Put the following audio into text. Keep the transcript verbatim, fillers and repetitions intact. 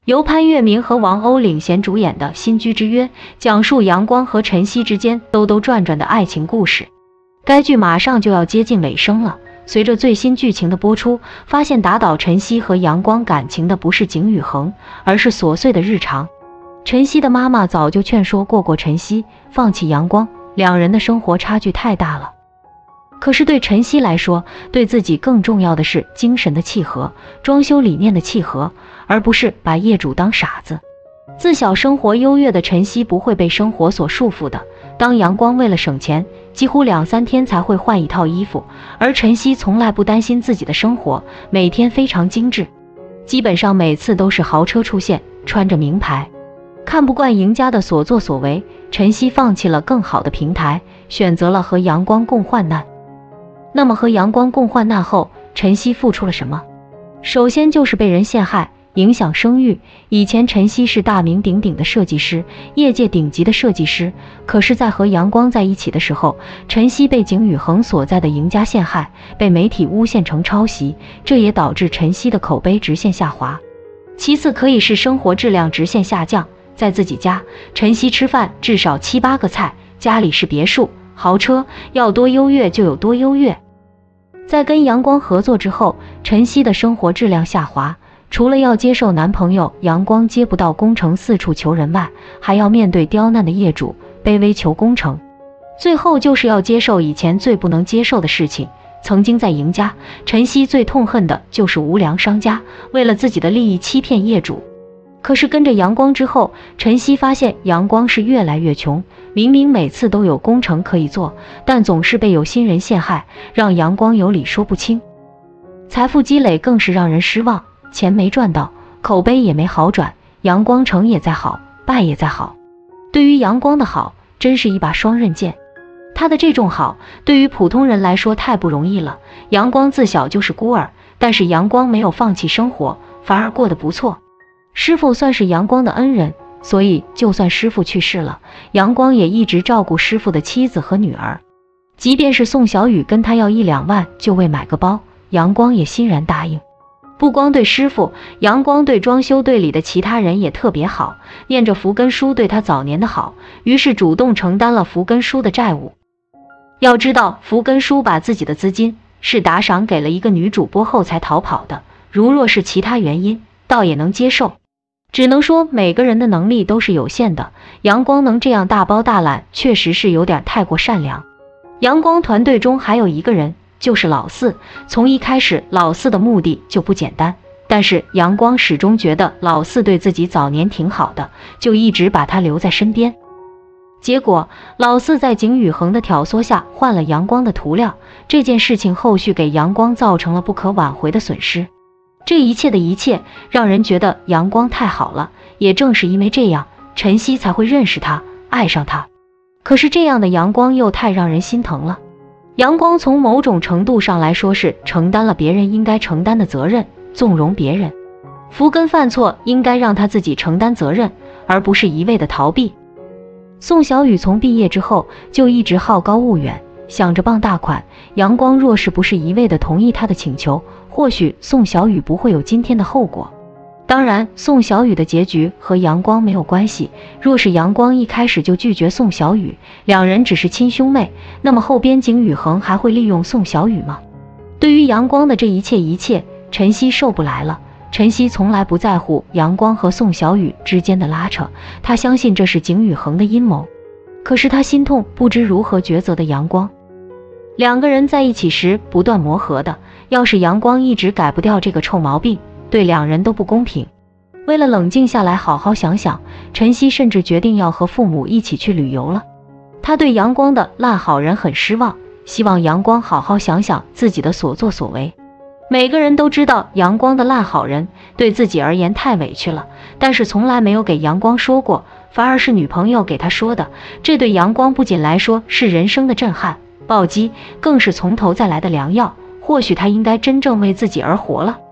由潘粤明和王鸥领衔主演的《新居之约》，讲述阳光和晨曦之间兜兜转转的爱情故事。该剧马上就要接近尾声了，随着最新剧情的播出，发现打倒晨曦和阳光感情的不是景宇恒，而是琐碎的日常。晨曦的妈妈早就劝说过过晨曦放弃阳光，两人的生活差距太大了。可是对晨曦来说，对自己更重要的是精神的契合，装修理念的契合，而不是把业主当傻子。自小生活优越的晨曦不会被生活所束缚的。当阳光为了省钱，几乎两三天才会换一套衣服，而晨曦从来不担心自己的生活，每天非常精致，基本上每次都是豪车出现，穿着名牌。看不惯赢家的所作所为，晨曦放弃了更好的平台，选择了和阳光共患难。那么和阳光共患难后，晨曦付出了什么？首先就是被人陷害，影响声誉。以前晨曦是大名鼎鼎的设计师，业界顶级的设计师，可是在和阳光在一起的时候，晨曦被景宇恒所在的赢家陷害，被媒体诬陷成抄袭，这也导致晨曦的口碑直线下滑。其次可以是生活质量直线下降，在自己家，晨曦吃饭至少七八个菜，家里是别墅豪车，要多优越就有多优越。在跟阳光合作之后，晨曦的生活质量下滑，除了要接受男朋友阳光接不到工程四处求人外，还要面对刁难的业主卑微求工程，最后就是要接受以前最不能接受的事情。曾经在赢家，晨曦最痛恨的就是无良商家为了自己的利益欺骗业主。可是跟着阳光之后，晨曦发现阳光是越来越穷，明明每次都有工程可以做，但总是被有心人陷害，让阳光有理说不清。财富积累更是让人失望，钱没赚到，口碑也没好转，阳光成也在好，败也在好。对于阳光的好，真是一把双刃剑。他的这种好，对于普通人来说太不容易了。阳光自小就是孤儿，但是阳光没有放弃生活，反而过得不错。师傅算是阳光的恩人，所以就算师傅去世了，阳光也一直照顾师傅的妻子和女儿。即便是宋小雨跟他要一两万就为买个包，阳光也欣然答应。不光对师傅，阳光对装修队里的其他人也特别好，念着福根叔对他早年的好，于是主动承担了福根叔的债务。要知道，福根叔把自己的资金是打赏给了一个女主播后才逃跑的，如若是其他原因，倒也能接受。只能说每个人的能力都是有限的，阳光能这样大包大揽，确实是有点太过善良。阳光团队中还有一个人，就是老四。从一开始，老四的目的就不简单，但是阳光始终觉得老四对自己早年挺好的，就一直把他留在身边。结果老四在景宇恒的挑唆下换了阳光的涂料，这件事情后续给阳光造成了不可挽回的损失。这一切的一切让人觉得阳光太好了，也正是因为这样，晨曦才会认识他，爱上他。可是这样的阳光又太让人心疼了。阳光从某种程度上来说是承担了别人应该承担的责任，纵容别人。福根犯错应该让他自己承担责任，而不是一味的逃避。宋小雨从毕业之后就一直好高骛远，想着傍大款。阳光若是不是一味的同意他的请求，或许宋小雨不会有今天的后果。当然，宋小雨的结局和阳光没有关系。若是阳光一开始就拒绝宋小雨，两人只是亲兄妹，那么后边景宇恒还会利用宋小雨吗？对于阳光的这一切一切，晨曦受不来了。晨曦从来不在乎阳光和宋小雨之间的拉扯，他相信这是景宇恒的阴谋。可是他心痛不知如何抉择的阳光。两个人在一起时不断磨合的，要是阳光一直改不掉这个臭毛病，对两人都不公平。为了冷静下来好好想想，晨曦甚至决定要和父母一起去旅游了。他对阳光的烂好人很失望，希望阳光好好想想自己的所作所为。每个人都知道阳光的烂好人对自己而言太委屈了，但是从来没有给阳光说过，反而是女朋友给他说的。这对阳光不仅来说是人生的震撼暴击，更是从头再来的良药。或许他应该真正为自己而活了。